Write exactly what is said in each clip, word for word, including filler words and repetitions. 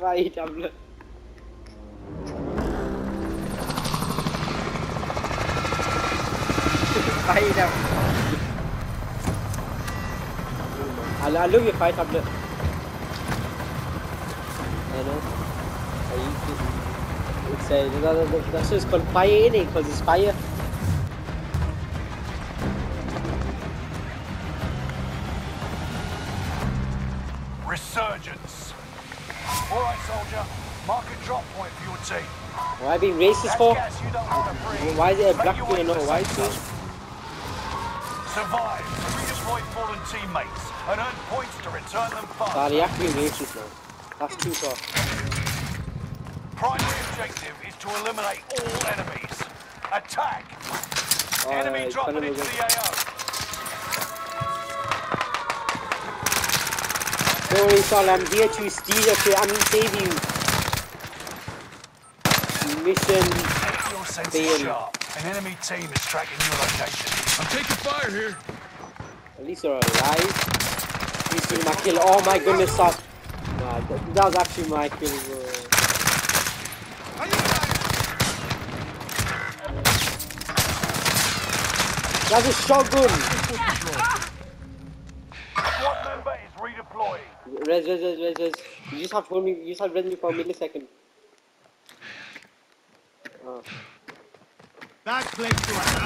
Spy tablet. Spy tablet. I love your spy tablet. I know. I used to. It's a, that's just called fire, innit? Because it's fire. Resurgence. Alright, soldier. Mark a drop point for your team. Why being racist for? Why is it a black thing and not a white thing? Survive, redeploy fallen teammates, and earn points to return them fast. Sorry, you have to be racist now. That's too far. Primary objective is to eliminate all enemies. Attack! Oh, Enemy yeah, dropping into the A O. Don't worry, Sol, I'm here to steal your I mean save you. Mission Keep your senses sharp. An enemy team is tracking your location. I'm taking fire here. At least you're alive. You see my kill. Oh my goodness, Sol. Nah, that, that was actually my kill, bro. That's a shotgun! Squad member is redeploying. Res, res, res, res, res. You just have to hold me, you just have to res me for a millisecond. Oh. That place to attack.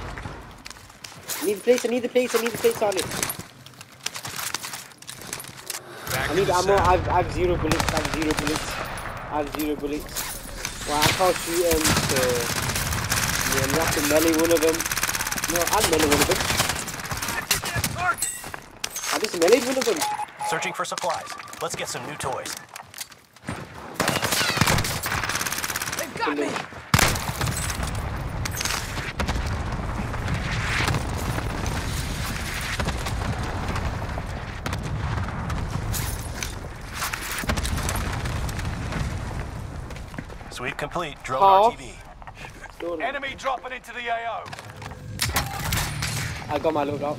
I need the place, I need the place, I need the place, solid. Back I need the ammo, south. I've, I've zero bullets, I've zero bullets. I've zero bullets. Well, I can't shoot them, so... Yeah, I'm gonna have to melee one of them. No, I'll melee one of them. I just meleeed one of them. Searching for supplies. Let's get some new toys. They've got me! Sweep complete. Drone Half. R T B. Don't know. Enemy dropping into the A O. I got my load out.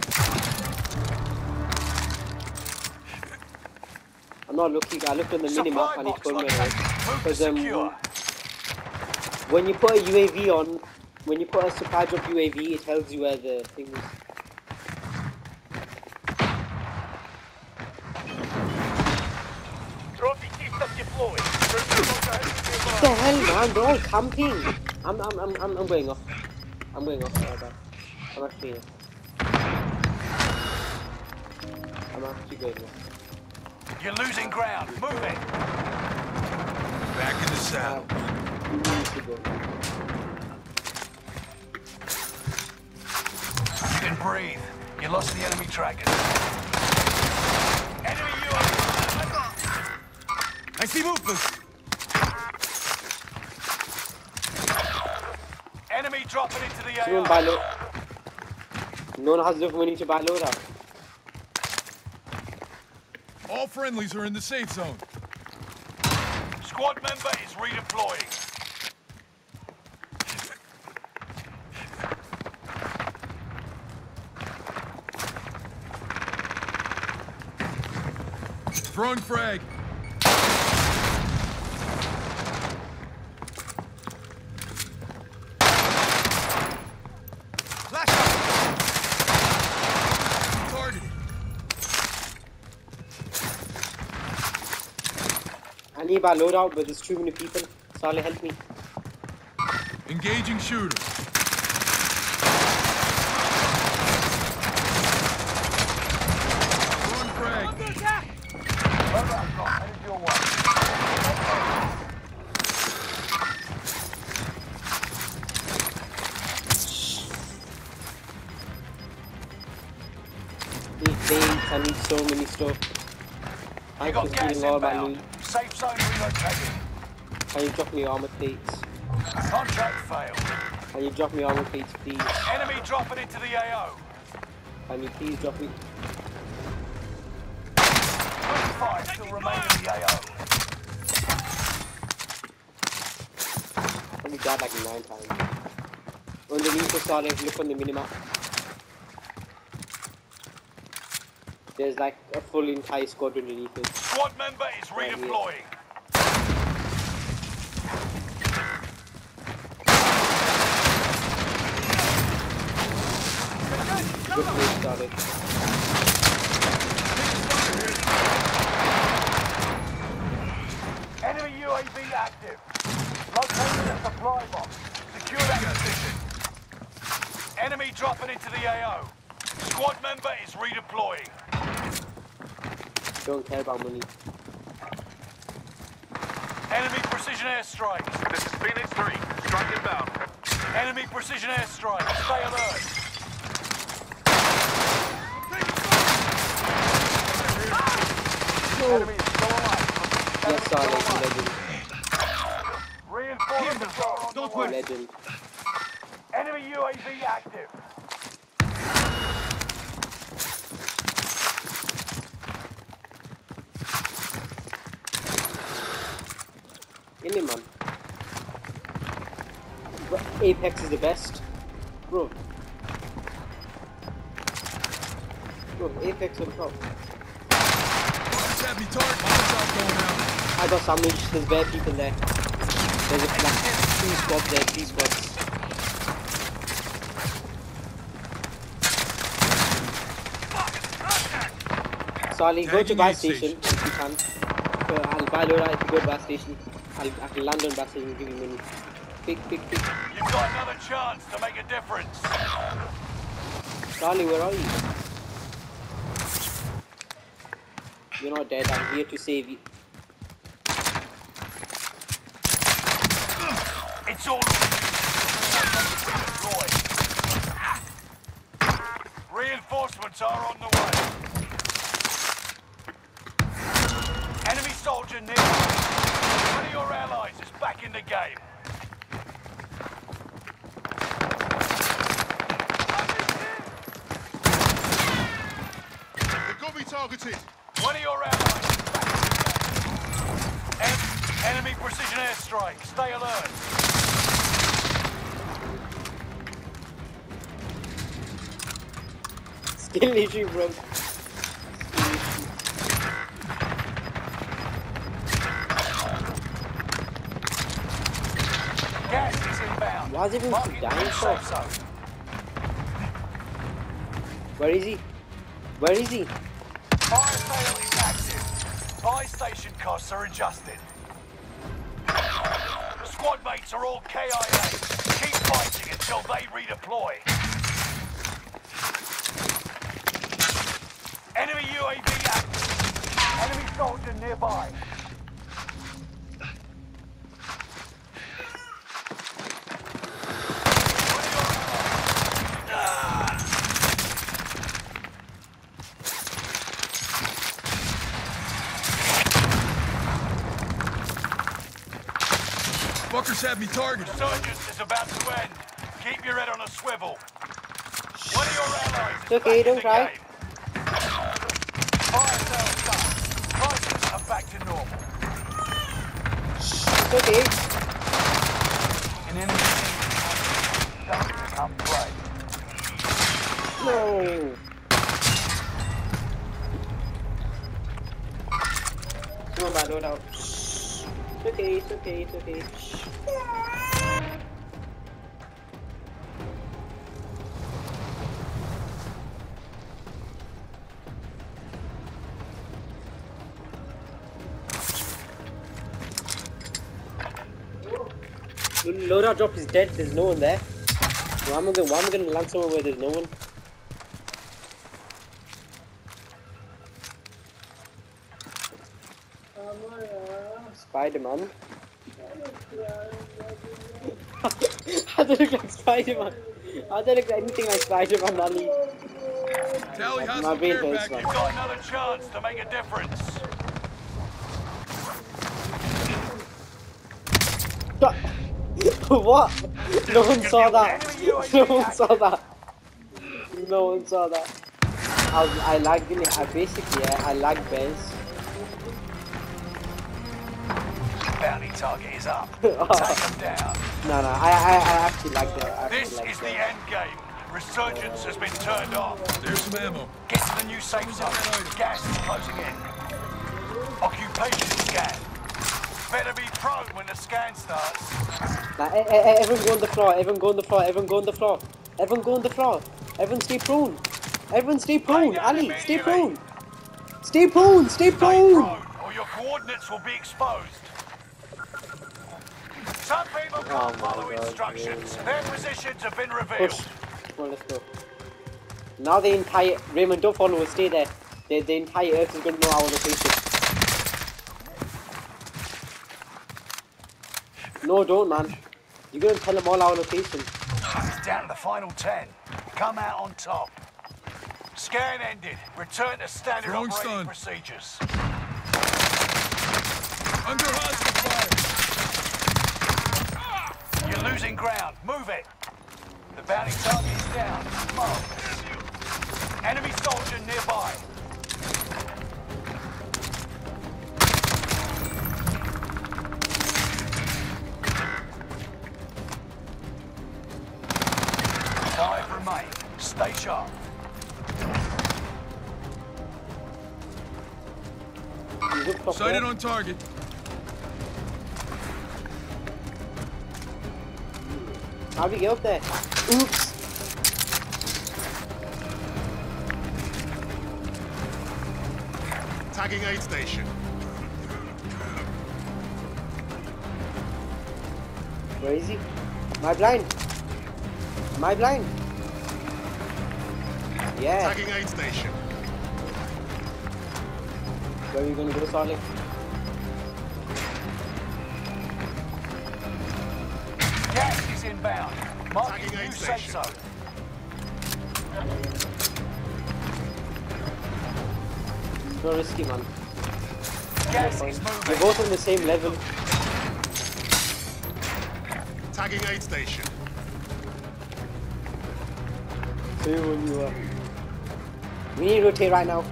I'm not looking, I looked on the minimap and it told me because um, when you put a U A V on, when you put a supply drop U A V, it tells you where the thing is. Trophy system deployed. What the hell, man? They're all camping. I'm, I'm, I'm, I'm, I'm going off. I'm going off. Right, I'm actually here. I'm actually going off. You're losing ground. Move it. Back in the saddle. Uh, you need to go. You can breathe. You lost the enemy trackers. Enemy U A V. I see movement. Enemy dropping into the A Someone O. buy load. No one has enough money to buy load out. All friendlies are in the safe zone. Squad member is redeploying. Throwing frag. Flash out. Targeted. I need my load out, but there's too many people. Solly, help me. Engaging shooter. Throwing frag. Headed your way. Need things, I need so many stuff. You Thanks got for gas stealing all my inbound. loot. Safe zone relocated. Can you drop me armor plates? Contract failed. Can you drop me armor plates, please? Enemy dropping into the A O. Can you please drop me? twenty-five still remain in the A O. Probably died like nine times. Underneath the solid, look on the minimap. There's like a full entire squad underneath it. Squad member is Right here. redeploying. Good play, Charlie. Enemy U A V active. Located a supply box. Secure that position. Enemy dropping into the A O. Squad member is redeploying. Don't care about money. Enemy precision airstrikes. This is Phoenix three. Strike inbound. Enemy precision airstrikes. Stay alert. Enemy is still alive. Yes, Charlie, legend. Reinforcements are on the way. Legend. Enemy U A V active. Really, man. Bro, Apex is the best. Bro. Bro, Apex on top. Just have me target. Molotov going out. I got sandwiched. There's bare people there. There's a like, two squads there, three squads. Sally, go to gas station if you can. So I'll buy Laura if you go to gas station. I'll, I can land on gas station and give you money. Pick, pick, pick. You've got another chance to make a difference. Charlie, where are you? You're not dead. I'm here to save you. It's all reinforcements are on the way. Enemy soldier near. One of your allies is back in the game. They got me targeted. One of your allies is back in the game. En enemy precision airstrike. Stay alert. Skill issue, bro. Gas is inbound. Why is everyone Marking dying the for? safe zone. Where is he? Where is he? Fire sale is active. Buy station costs are adjusted. Squad mates are all K I A. Keep fighting until they redeploy. Enemy U A V active. Enemy soldier nearby. Fuckers have me targeted. Resurgence is about to end. Keep your head on a swivel. One of your allies is Okay, back in don't the cry. game. Fire sales done. Prices are back to normal. It's okay. An enemy team doesn't become prey. No. Come on, man, load out. It's okay, it's okay, it's okay. Loadout drop is dead, there's no one there. Why am I gonna, why am I gonna land somewhere where there's no one? Spider-Man? I don't look like Spider-Man. I don't look anything like Spider-Man, Ali. Tally, how's My the brain care hurts, package? man. You've got another chance to make a difference. What? No one saw that. No one saw that. No one saw that. I, I lagged in it. I basically, yeah, I lagged Bez. Bounty target is up. Take them down. No, no, I, I, I actually lagged it. I actually This lagged is the it. end game. Resurgence has been turned off. There's some ammo. Get to the new safe zone. Gas is closing in. Occupation scan. Better be prone when the scan starts. Nah, eh, eh, eh, everyone go on the floor. Everyone go on the floor. Everyone go on the floor. Everyone go on the floor. Everyone stay prone. Everyone stay prone. down Ali, stay immediately. prone. Stay prone, stay Stay prone. prone, or your coordinates will be exposed. Some people Oh can't my follow God, instructions. man. Their positions have been revealed. Push. Come on, let's go. Now the entire... Raymond, don't follow us. Stay there. The, the entire Earth is going to know our location. No, don't, man. You're going to tell them all our location. It's down to the final ten. Come out on top. Scan ended. Return to standard Throwing operating stun. procedures. Under hostile fire. You're losing ground. Move it. The bounty target is down. Mark. Enemy soldier nearby. Five remain. Stay sharp. You look up Sighted there. on target. How do we get up there? Oops. Tagging aid station. Where is he? Am I blind? Am I blind? Yeah. Tagging aid station. Where are you going to go, Solid? Gas is inbound. Marking Tagging new aid safe station. zone. It's so risky, man. Gas Fine. is You're moving. both on the same level. Tagging aid station. So you are. We need to rotate right now.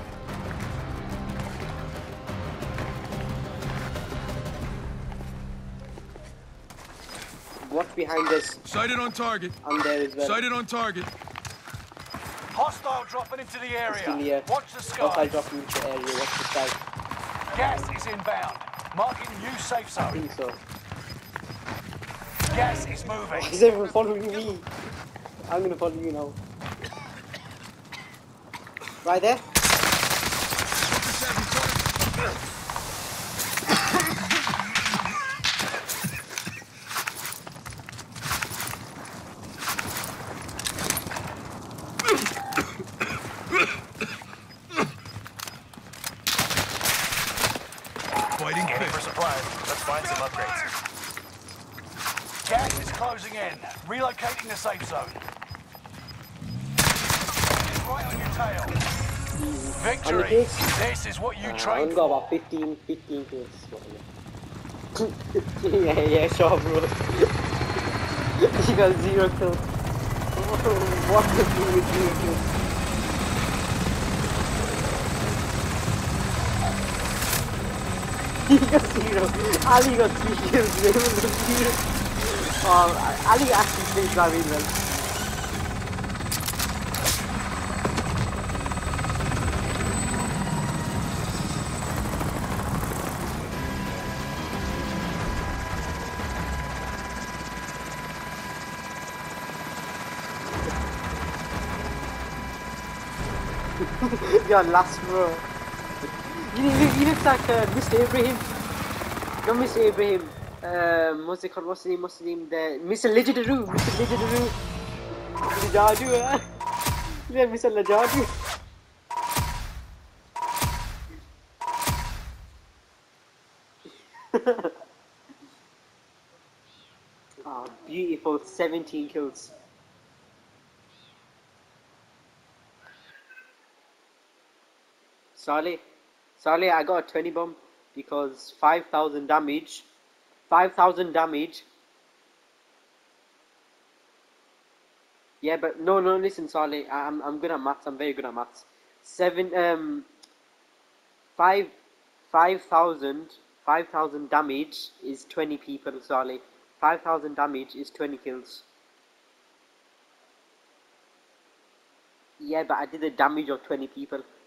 What's behind us? Sighted on target. I'm there as well. Sighted on target. Hostile dropping into the Still area. here. Watch the Once I sky. drop into the area, watch the sky. Gas is inbound. Marking new safe I zone. think so. Gas is moving. Why is everyone following me? I'm gonna follow you now. Right there? Just have me target. Fighting Heading fit. for supplies. Let's find some upgrades. Gas is closing in. Relocating the safe zone. It's right on your tail. Victory. kills? This is what you Uh, I trained only got for. about fifteen, fifteen kills. yeah, yeah, sure, bro. You got zero kills. What to do with zero kills? He got zero. Ali got three kills. Raymond got zero. Oh, Ali actually plays that really well. You're last, bro. You, you, you look like uh, Mister Ibrahim. Not Mister Ibrahim. Um, what's it called? What's the name? What's the name? The Mister Legendaroo. Mister Legendaroo. Lajadu, huh? Yeah, Mister Lajadu. Oh, beautiful. seventeen kills. Saleh, Saleh, I got a twenty bomb because five thousand damage, five thousand damage. Yeah, but no, no, listen, Saleh, I- I'm, I'm good at maths, I'm very good at maths. Seven, um, five, five thousand, five thousand damage is twenty people, Saleh. Five thousand damage is twenty kills. Yeah, but I did the damage of twenty people.